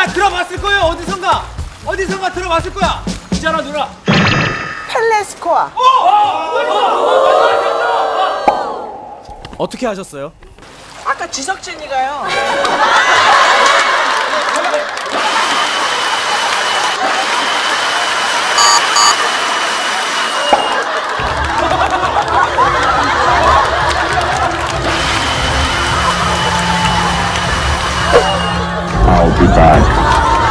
들어봤을 거예요. 어디선가 들어봤을 거야. 있잖아 누나. 펠레스코아. 어떻게 하셨어요? 아까 지석진이가요. I'll be back.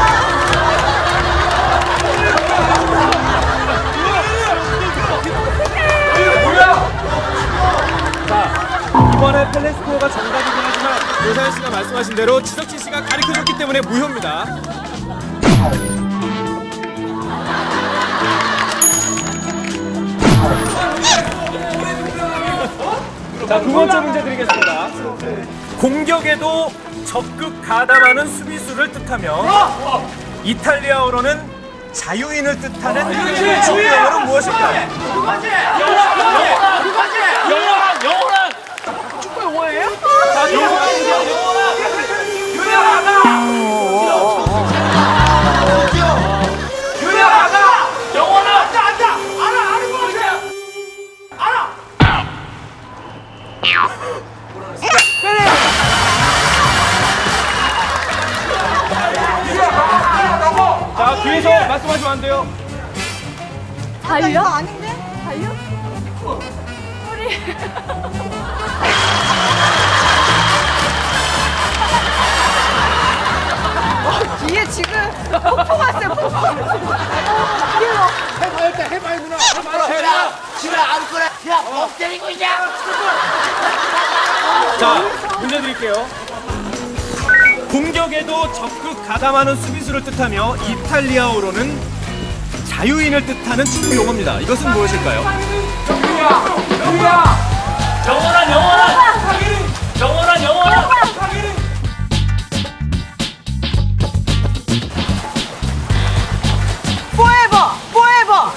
이번에 펠레스코어가 정답이긴 하지만 노사연 씨가 말씀하신 대로 지석진 씨가 가르쳐줬기 때문에 무효입니다. 자, 두 번째 문제 드리겠습니다. 공격에도 적극 가담하는 수비수를 뜻하며 이탈리아어로는 자유인을 뜻하는 중요어는 무엇일까요? 영어란 축구 영어예요? 자, 자, 뒤에서 말씀하시면 안 돼요. 달려? 아닌데? 달려? 소리. 뒤에 지금 폭포 왔어요, 폭포. 해봐, 누나. 해봐. 집에 안 그래. 야, 못 때리고 있냐? 자, 문제 드릴게요. 공격에도 적극 가담하는 수비수를 뜻하며 이탈리아어로는 자유인을 뜻하는 축구 용어입니다. 이것은 무엇일까요? 영원한 Forever.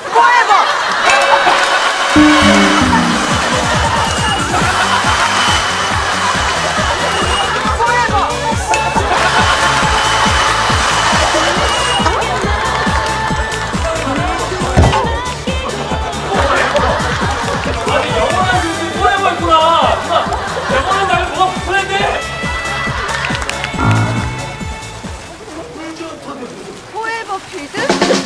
포에버 필드?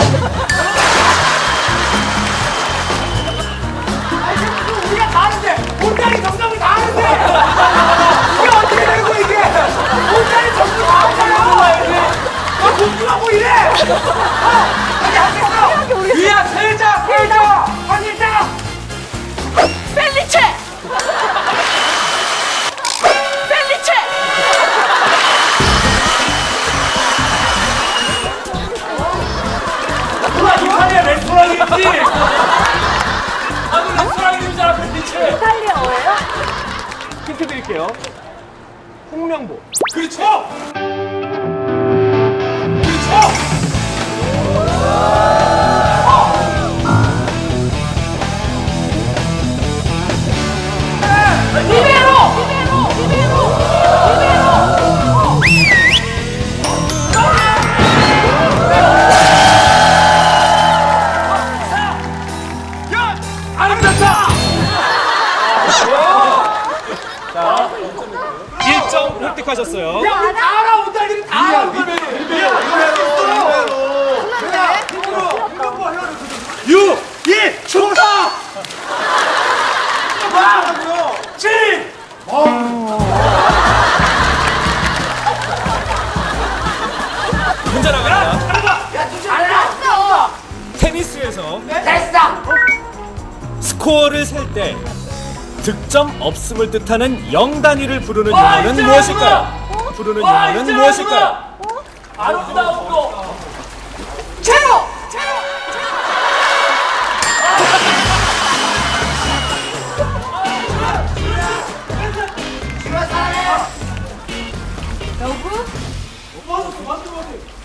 우리가 다 아는데, 온다리 정답을 다 아는데! 이게 어떻게 되고 이게! 온다리 정답을 다 알잖아! 너 공부하고 이래! 아니, 하겠어! 위야, 세자! 한일자! 펠리체! 이탈리아 레스토랑이지! 아니, 레스토랑 이름이잖아, 펠리체! 이탈리아어예요? 힌트 드릴게요. 홍명보. 그렇죠! 자, 1점 획득하셨어요. 다 알아, 온다리 다 알아! 초사! 진! 문제 나갑니다. 야, 좀 잘했어! 테니스에서 됐어! 스코어를 셀 때 득점 없음을 뜻하는 0단위를 부르는 용어는 무엇일까요? 부르는 용어는 무엇일까요? 아웃도! 제로. 러브? 맞았어.